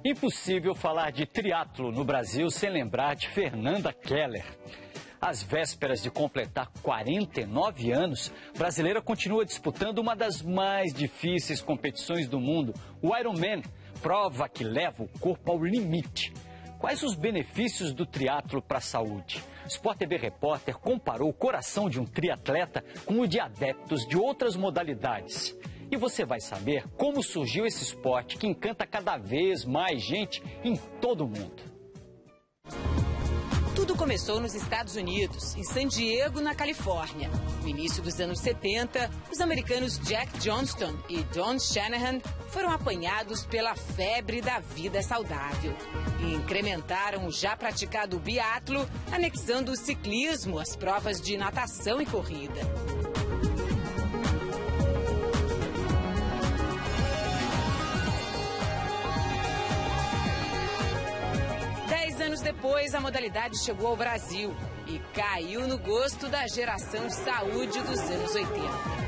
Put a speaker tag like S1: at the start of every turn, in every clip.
S1: Impossível falar de triatlo no Brasil sem lembrar de Fernanda Keller. Às vésperas de completar 49 anos, a brasileira continua disputando uma das mais difíceis competições do mundo, o Ironman, prova que leva o corpo ao limite. Quais os benefícios do triatlo para a saúde? O Sport TV Repórter comparou o coração de um triatleta com o de adeptos de outras modalidades. E você vai saber como surgiu esse esporte que encanta cada vez mais gente em todo o mundo.
S2: Tudo começou nos Estados Unidos, em San Diego, na Califórnia. No início dos anos 70, os americanos Jack Johnston e Don Shanahan foram apanhados pela febre da vida saudável e incrementaram o já praticado biatlo, anexando o ciclismo às provas de natação e corrida. Anos depois, a modalidade chegou ao Brasil e caiu no gosto da geração saúde dos anos 80.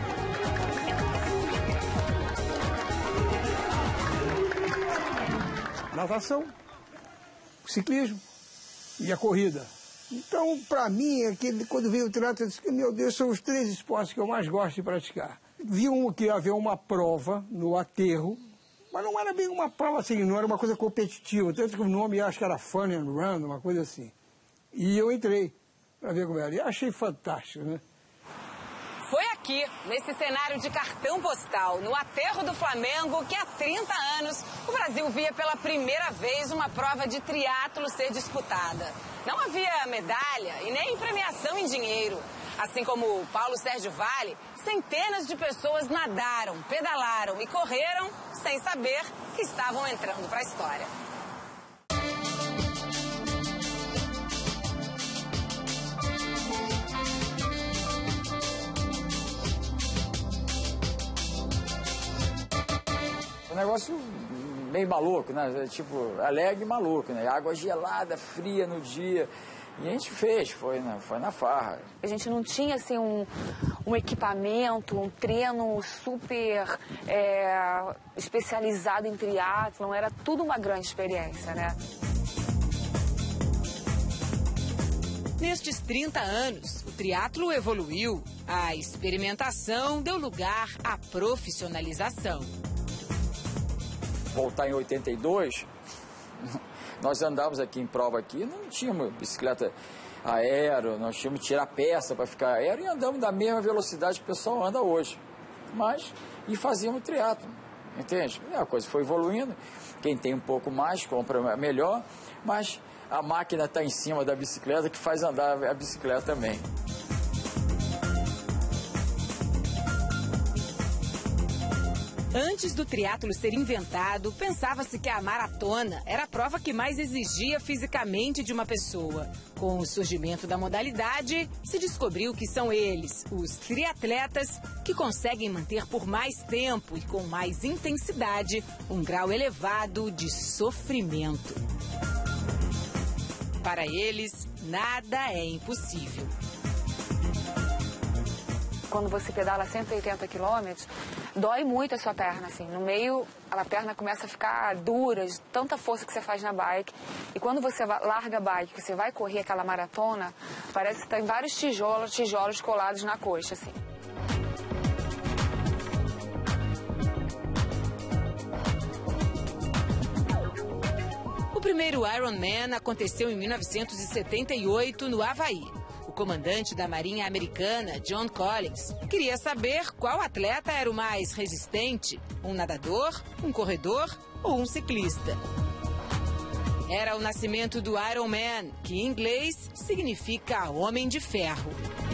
S3: Natação, ciclismo e a corrida. Então, para mim, quando veio o triatlo, eu disse que, meu Deus, são os 3 esportes que eu mais gosto de praticar. Vi que havia uma prova no aterro, mas não era bem uma prova assim, não era uma coisa competitiva. Tanto que o nome acho que era Fun and Run, uma coisa assim. E eu entrei para ver como era. E achei fantástico, né?
S2: Foi aqui, nesse cenário de cartão postal, no aterro do Flamengo, que há 30 anos o Brasil via pela primeira vez uma prova de triatlo ser disputada. Não havia medalha e nem premiação em dinheiro. Assim como o Paulo Sérgio Vale, centenas de pessoas nadaram, pedalaram e correram sem saber que estavam entrando para a história.
S4: Um negócio meio maluco, né? Tipo, alegre e maluco, né? Água gelada, fria no dia. E a gente fez, foi na farra.
S5: A gente não tinha assim um equipamento, um treino super especializado em triatlon, era tudo uma grande experiência, né?
S2: Nestes 30 anos, o triatlo evoluiu, a experimentação deu lugar à profissionalização.
S4: Voltar em 82, nós andávamos aqui em prova aqui, não tínhamos bicicleta aero, nós tínhamos que tirar peça para ficar aero e andamos da mesma velocidade que o pessoal anda hoje. E fazíamos triatlo, entende? A coisa foi evoluindo, quem tem um pouco mais compra melhor, mas a máquina está em cima da bicicleta que faz andar a bicicleta também.
S2: Antes do triatlo ser inventado, pensava-se que a maratona era a prova que mais exigia fisicamente de uma pessoa. Com o surgimento da modalidade, se descobriu que são eles, os triatletas, que conseguem manter por mais tempo e com mais intensidade um grau elevado de sofrimento. Para eles, nada é impossível.
S5: Quando você pedala 180 quilômetros, dói muito a sua perna, assim. No meio, a perna começa a ficar dura, de tanta força que você faz na bike. E quando você larga a bike, que você vai correr aquela maratona, parece que tem vários tijolos colados na coxa, assim.
S2: O primeiro Ironman aconteceu em 1978, no Havaí. O comandante da Marinha Americana, John Collins, queria saber qual atleta era o mais resistente, um nadador, um corredor ou um ciclista. Era o nascimento do Ironman, que em inglês significa Homem de Ferro.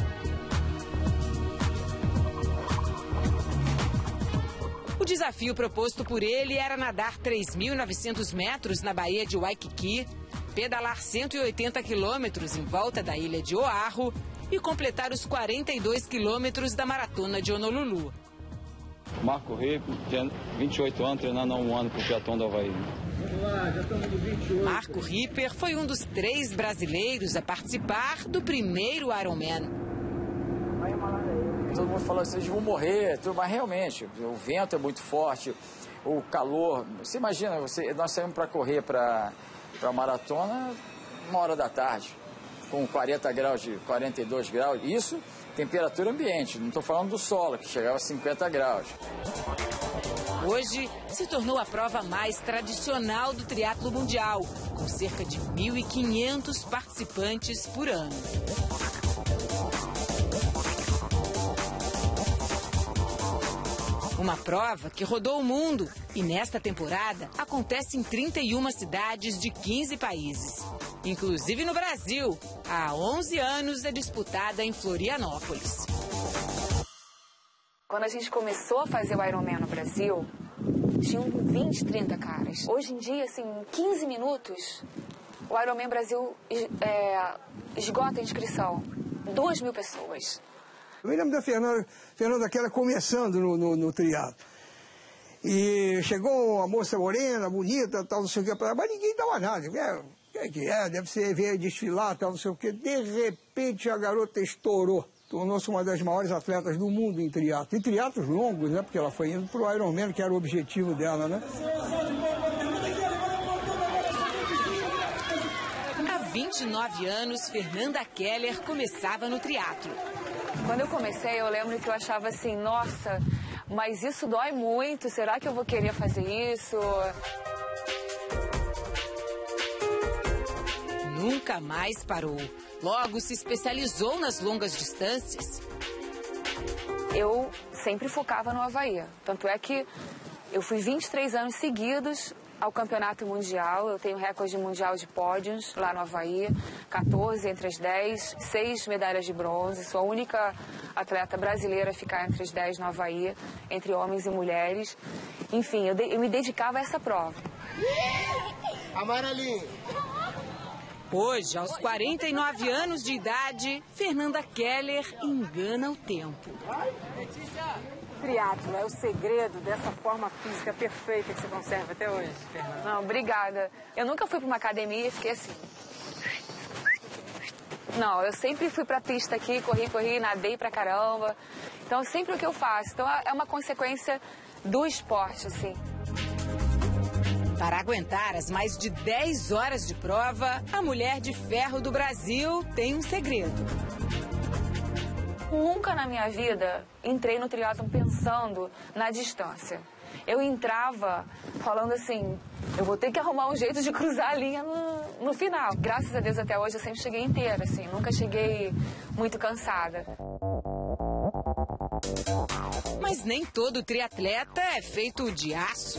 S2: O desafio proposto por ele era nadar 3.900 metros na Baía de Waikiki, pedalar 180 quilômetros em volta da ilha de Oahu e completar os 42 quilômetros da maratona de Honolulu.
S6: Marco Ripper, 28 anos, treinando há um ano para o Triatlon do Havaí.
S3: Vamos lá, já estamos no 28.
S2: Marco Ripper foi um dos 3 brasileiros a participar do primeiro Ironman.
S4: Todo mundo falou que vocês vão morrer, mas realmente, o vento é muito forte, o calor. Você imagina, nós saímos para correr para maratona 1h da tarde, com 40 graus, 42 graus, isso temperatura ambiente, não estou falando do solo, que chegava a 50 graus.
S2: Hoje se tornou a prova mais tradicional do triatlo mundial, com cerca de 1.500 participantes por ano. Uma prova que rodou o mundo e nesta temporada acontece em 31 cidades de 15 países. Inclusive no Brasil, há 11 anos é disputada em Florianópolis.
S5: Quando a gente começou a fazer o Ironman no Brasil, tinham 20, 30 caras. Hoje em dia, assim, em 15 minutos, o Ironman Brasil esgota a inscrição. 2.000 pessoas.
S3: Eu me lembro da Fernanda Keller começando no triatlo. E chegou uma moça morena, bonita, tal, não sei o que, mas ninguém dava nada. Deve ser ver desfilar, tal, não sei o que. De repente a garota estourou. Tornou-se uma das maiores atletas do mundo em triatlo. Em triatlos longos, né? Porque ela foi indo para o Ironman, que era o objetivo dela, né?
S2: Há 29 anos, Fernanda Keller começava no triatlo.
S5: Quando eu comecei, eu lembro que eu achava assim, nossa, mas isso dói muito, será que eu vou querer fazer isso?
S2: Nunca mais parou. Logo se especializou nas longas distâncias.
S5: Eu sempre focava no Havaí. Tanto é que eu fui 23 anos seguidos ao campeonato mundial. Eu tenho recorde mundial de pódios lá no Havaí. 14 entre as 10, 6 medalhas de bronze. Sou a única atleta brasileira a ficar entre as 10 no Havaí, entre homens e mulheres. Enfim, eu me dedicava a essa prova.
S7: Amarelinho.
S2: Hoje, aos 49 anos de idade, Fernanda Keller engana o tempo.
S8: Triatlo é o segredo dessa forma física perfeita que você conserva até hoje, Fernanda?
S5: Não, obrigada. Eu nunca fui para uma academia e fiquei assim. Não, eu sempre fui para a pista aqui, corri, nadei pra caramba. Então, sempre o que eu faço. Então, é uma consequência do esporte, assim.
S2: Para aguentar as mais de 10 horas de prova, a mulher de ferro do Brasil tem um segredo.
S5: Nunca na minha vida entrei no triatlon pensando na distância. Eu entrava falando assim, eu vou ter que arrumar um jeito de cruzar a linha no final. Graças a Deus até hoje eu sempre cheguei inteira, assim, nunca cheguei muito cansada.
S2: Mas nem todo triatleta é feito de aço.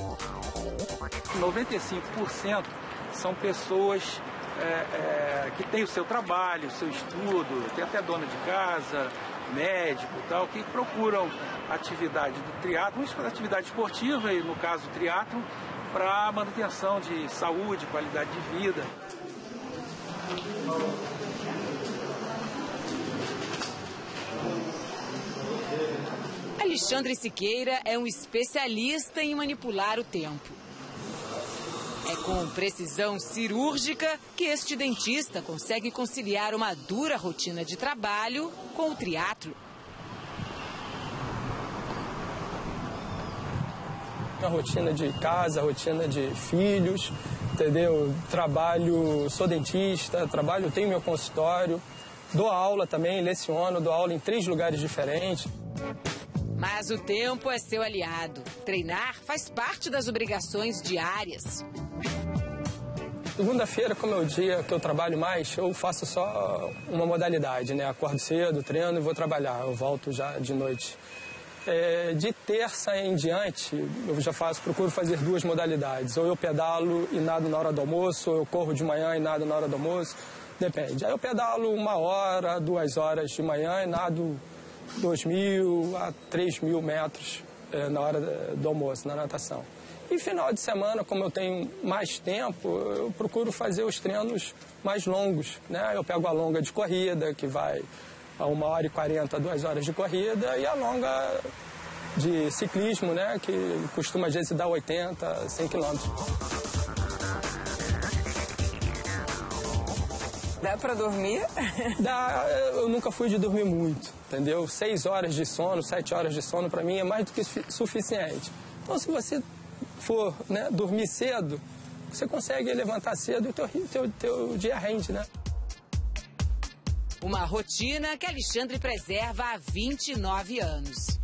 S9: 95% são pessoas que têm o seu trabalho, o seu estudo, tem até dona de casa, médico e tal, que procuram atividade do triatlo, atividade esportiva, e no caso o triatlo, para manutenção de saúde, qualidade de vida.
S2: Alexandre Siqueira é um especialista em manipular o tempo. É com precisão cirúrgica que este dentista consegue conciliar uma dura rotina de trabalho com o triatlo.
S10: A rotina de casa, a rotina de filhos, entendeu? Trabalho, sou dentista, tenho meu consultório, dou aula também, leciono, dou aula em 3 lugares diferentes.
S2: Mas o tempo é seu aliado. Treinar faz parte das obrigações diárias.
S10: Segunda-feira, como é o dia que eu trabalho mais, eu faço só uma modalidade, né? Acordo cedo, treino e vou trabalhar. Eu volto já de noite. De terça em diante, eu já procuro fazer 2 modalidades. Ou eu pedalo e nado na hora do almoço, ou eu corro de manhã e nado na hora do almoço. Depende. Aí eu pedalo 1 hora, 2 horas de manhã e nado 2.000 a 3.000 metros na hora do almoço, na natação. E final de semana, como eu tenho mais tempo, eu procuro fazer os treinos mais longos, né? Eu pego a longa de corrida, que vai a 1h40, 2 horas de corrida, e a longa de ciclismo, né? Que costuma às vezes dar 80, 100 quilômetros.
S8: Dá pra dormir?
S10: Dá, eu nunca fui de dormir muito, entendeu? 6 horas de sono, 7 horas de sono, para mim é mais do que suficiente. Então, se você for, né, dormir cedo, você consegue levantar cedo e o teu dia rende, né?
S2: Uma rotina que Alexandre preserva há 29 anos.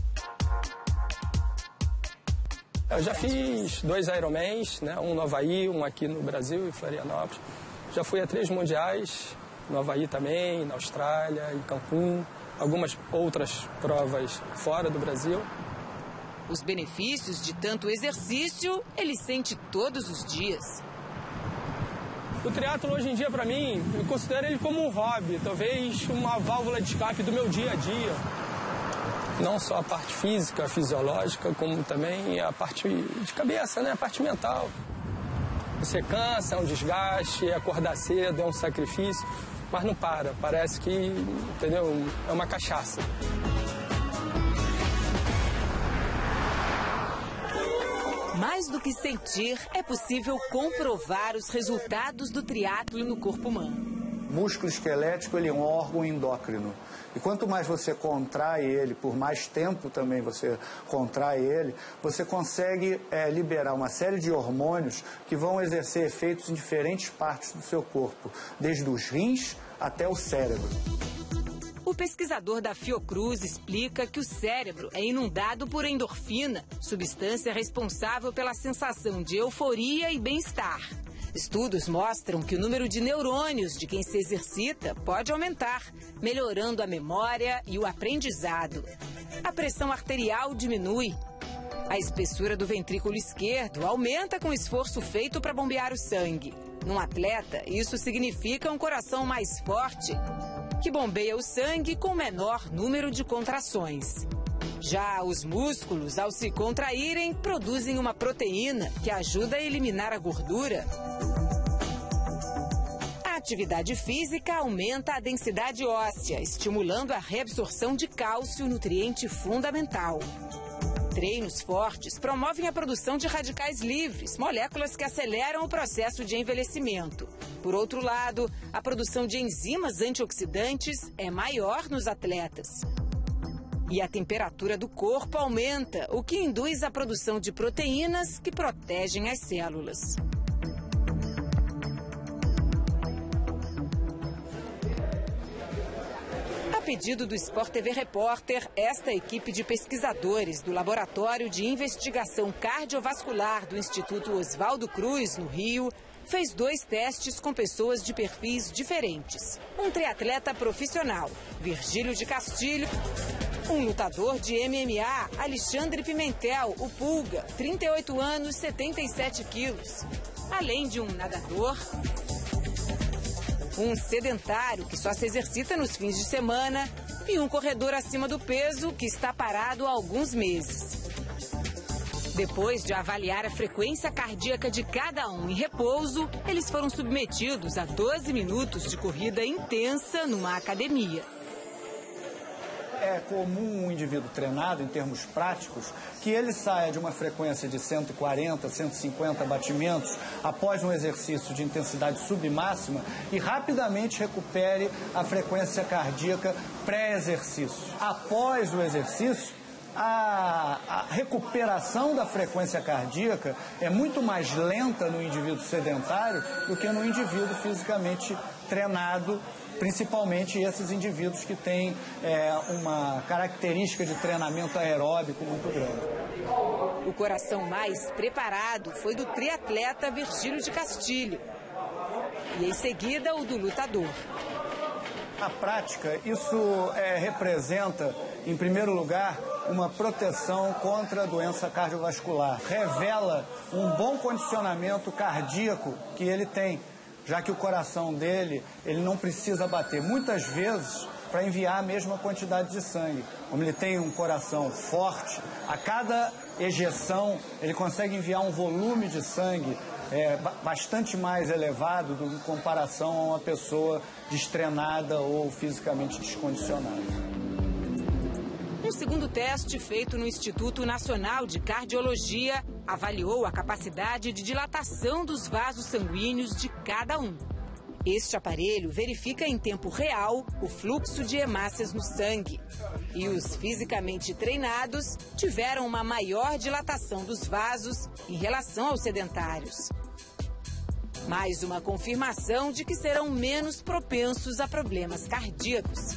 S10: Eu já fiz 2 Ironmans, né? Um no Havaí, um aqui no Brasil, em Florianópolis. Já fui a 3 mundiais, no Havaí também, na Austrália, em Cancún. Algumas outras provas fora do Brasil.
S2: Os benefícios de tanto exercício, ele sente todos os dias.
S10: O triatlo hoje em dia, para mim, eu considero ele como um hobby, talvez uma válvula de escape do meu dia a dia. Não só a parte física, fisiológica, como também a parte de cabeça, né? A parte mental. Você cansa, é um desgaste, acordar cedo é um sacrifício, mas não para. Parece que, entendeu? É uma cachaça.
S2: Mais do que sentir, é possível comprovar os resultados do triatlo no corpo humano.
S7: Músculo esquelético, ele é um órgão endócrino. E quanto mais você contrai ele, por mais tempo também você contrai ele, você consegue liberar uma série de hormônios que vão exercer efeitos em diferentes partes do seu corpo, desde os rins até o cérebro.
S2: O pesquisador da Fiocruz explica que o cérebro é inundado por endorfina, substância responsável pela sensação de euforia e bem-estar. Estudos mostram que o número de neurônios de quem se exercita pode aumentar, melhorando a memória e o aprendizado. A pressão arterial diminui. A espessura do ventrículo esquerdo aumenta com o esforço feito para bombear o sangue. Num atleta, isso significa um coração mais forte, que bombeia o sangue com menor número de contrações. Já os músculos, ao se contraírem, produzem uma proteína que ajuda a eliminar a gordura. A atividade física aumenta a densidade óssea, estimulando a reabsorção de cálcio, nutriente fundamental. Treinos fortes promovem a produção de radicais livres, moléculas que aceleram o processo de envelhecimento. Por outro lado, a produção de enzimas antioxidantes é maior nos atletas. E a temperatura do corpo aumenta, o que induz a produção de proteínas que protegem as células. A pedido do Sport TV Repórter, esta equipe de pesquisadores do Laboratório de Investigação Cardiovascular do Instituto Oswaldo Cruz, no Rio, fez 2 testes com pessoas de perfis diferentes. Um triatleta profissional, Virgílio de Castilho, um lutador de MMA, Alexandre Pimentel, o Pulga, 38 anos, 77 quilos. Além de um nadador, um sedentário que só se exercita nos fins de semana e um corredor acima do peso que está parado há alguns meses. Depois de avaliar a frequência cardíaca de cada um em repouso, eles foram submetidos a 12 minutos de corrida intensa numa academia.
S7: É comum um indivíduo treinado, em termos práticos, que ele saia de uma frequência de 140, 150 batimentos após um exercício de intensidade submáxima e rapidamente recupere a frequência cardíaca pré-exercício. Após o exercício, a recuperação da frequência cardíaca é muito mais lenta no indivíduo sedentário do que no indivíduo fisicamente treinado, principalmente esses indivíduos que têm uma característica de treinamento aeróbico muito grande.
S2: O coração mais preparado foi do triatleta Virgílio de Castilho e em seguida o do lutador.
S7: Na prática, isso representa, em primeiro lugar, uma proteção contra a doença cardiovascular. Revela um bom condicionamento cardíaco que ele tem, já que o coração dele, ele não precisa bater muitas vezes para enviar a mesma quantidade de sangue. Como ele tem um coração forte, a cada ejeção ele consegue enviar um volume de sangue bastante mais elevado em comparação a uma pessoa destreinada ou fisicamente descondicionada.
S2: Um segundo teste feito no Instituto Nacional de Cardiologia avaliou a capacidade de dilatação dos vasos sanguíneos de cada um. Este aparelho verifica em tempo real o fluxo de hemácias no sangue. E os fisicamente treinados tiveram uma maior dilatação dos vasos em relação aos sedentários. Mais uma confirmação de que serão menos propensos a problemas cardíacos.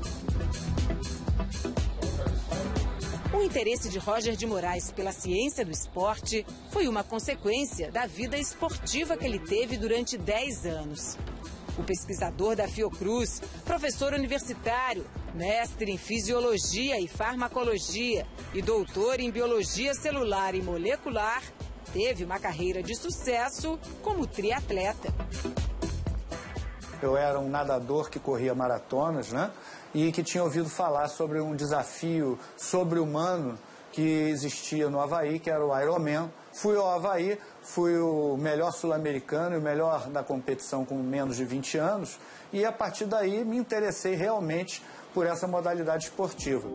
S2: O interesse de Roger de Moraes pela ciência do esporte foi uma consequência da vida esportiva que ele teve durante 10 anos. O pesquisador da Fiocruz, professor universitário, mestre em fisiologia e farmacologia e doutor em biologia celular e molecular, teve uma carreira de sucesso como triatleta.
S7: Eu era um nadador que corria maratonas, né? E que tinha ouvido falar sobre um desafio sobre-humano que existia no Havaí, que era o Ironman. Fui ao Havaí, fui o melhor sul-americano e o melhor da competição com menos de 20 anos. E a partir daí me interessei realmente por essa modalidade esportiva.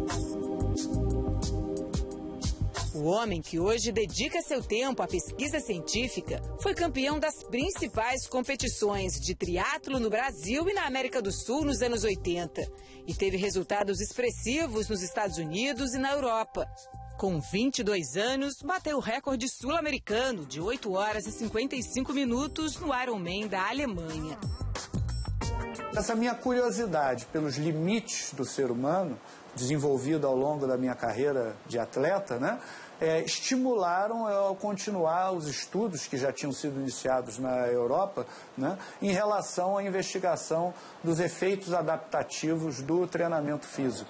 S2: O homem que hoje dedica seu tempo à pesquisa científica foi campeão das principais competições de triatlo no Brasil e na América do Sul nos anos 80 e teve resultados expressivos nos Estados Unidos e na Europa. Com 22 anos, bateu o recorde sul-americano de 8 horas e 55 minutos no Ironman da Alemanha.
S7: Essa minha curiosidade pelos limites do ser humano, desenvolvida ao longo da minha carreira de atleta, né? Estimularam eu a continuar os estudos que já tinham sido iniciados na Europa, né, em relação à investigação dos efeitos adaptativos do treinamento físico.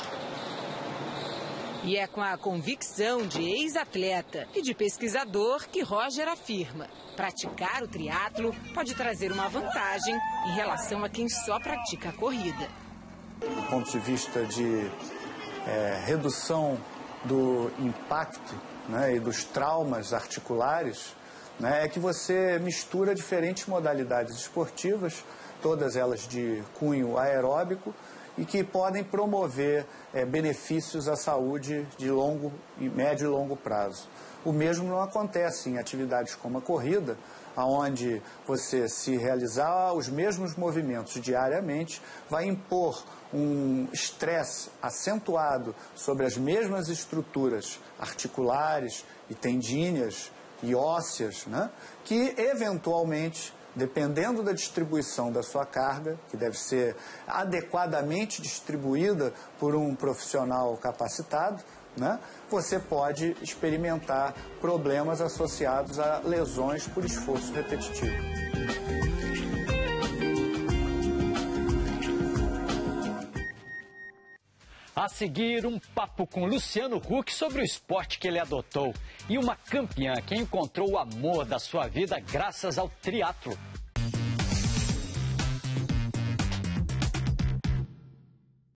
S2: E é com a convicção de ex-atleta e de pesquisador que Roger afirma: praticar o triatlo pode trazer uma vantagem em relação a quem só pratica a corrida.
S7: Do ponto de vista de redução do impacto, né, e dos traumas articulares, né, é que você mistura diferentes modalidades esportivas, todas elas de cunho aeróbico, e que podem promover benefícios à saúde de médio e longo prazo. O mesmo não acontece em atividades como a corrida, onde você, se realizar os mesmos movimentos diariamente, vai impor um estresse acentuado sobre as mesmas estruturas articulares e tendíneas e ósseas, né, que eventualmente, dependendo da distribuição da sua carga, que deve ser adequadamente distribuída por um profissional capacitado, né, você pode experimentar problemas associados a lesões por esforço repetitivo.
S1: A seguir, um papo com Luciano Huck sobre o esporte que ele adotou e uma campeã que encontrou o amor da sua vida graças ao triatlo.